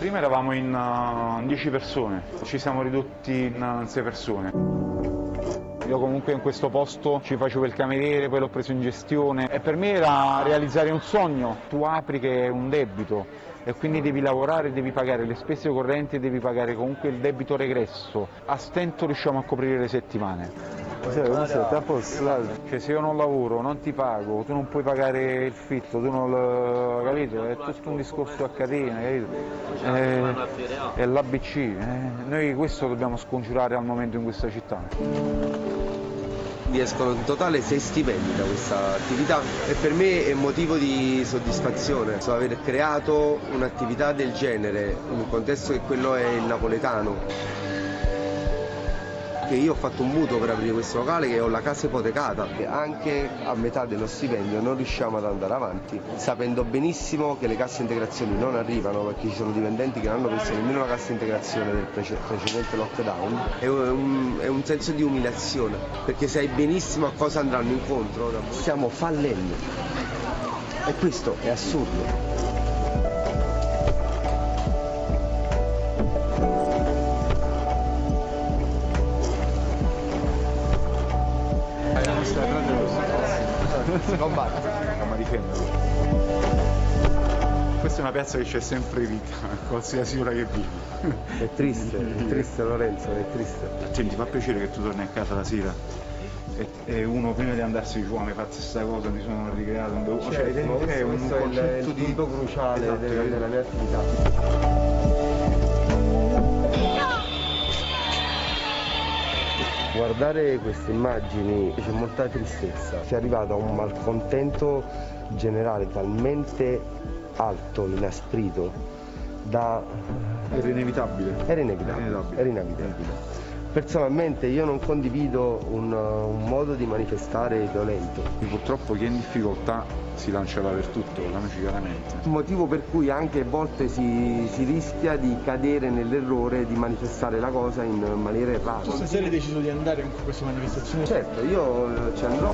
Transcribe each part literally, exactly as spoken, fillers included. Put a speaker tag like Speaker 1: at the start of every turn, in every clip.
Speaker 1: Prima eravamo in dieci persone, ci siamo ridotti in sei persone. Io comunque in questo posto ci facevo il cameriere, poi l'ho preso in gestione e per me era realizzare un sogno. Tu apri che è un debito e quindi devi lavorare, devi pagare le spese correnti e devi pagare comunque il debito regresso. A stento riusciamo a coprire le settimane. Cioè, se io non lavoro, non ti pago, tu non puoi pagare il fitto, tu non lo, capito? È tutto un discorso a catena, capito? È, è l'A B C, eh. Noi questo dobbiamo scongiurare al momento in questa città.
Speaker 2: Mi escono in totale sei stipendi da questa attività e per me è motivo di soddisfazione. So, aver creato un'attività del genere in un contesto che quello è il napoletano. Che io ho fatto un mutuo per aprire questo locale, che ho la casa ipotecata e anche a metà dello stipendio non riusciamo ad andare avanti, sapendo benissimo che le casse integrazioni non arrivano perché ci sono dipendenti che non hanno preso nemmeno la cassa integrazione del prece- precedente lockdown. È un, è un senso di umiliazione perché sai benissimo a cosa andranno incontro. Stiamo fallendo e questo è assurdo.
Speaker 1: Si combatte, ma difendono. Questa è una piazza che c'è sempre vita, qualsiasi ora che vivi.
Speaker 2: È triste, è triste Lorenzo, è triste.
Speaker 1: Senti, ti fa piacere che tu torni a casa la sera e, e uno prima di andarsi giù mi fa questa cosa, mi sono ricreato un
Speaker 2: certo, cioè, è un questo concetto è il, il di punto cruciale esatto, della, della mia attività. Guardare queste immagini c'è molta tristezza, si è arrivato a un malcontento generale talmente alto, inasprito, da...
Speaker 1: Era inevitabile.
Speaker 2: Era inevitabile. Era inevitabile. Era inevitabile. Personalmente io non condivido un, un modo di manifestare violento.
Speaker 1: Purtroppo chi è in difficoltà si lanciava per tutto, capisci chiaramente.
Speaker 2: Motivo per cui anche a volte si, si rischia di cadere nell'errore di manifestare la cosa in maniera errata.
Speaker 3: Tu stasera hai deciso di andare con questa manifestazione?
Speaker 2: Certo, io ci andrò.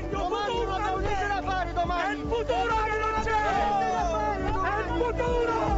Speaker 4: È il futuro che non c'è! È il futuro!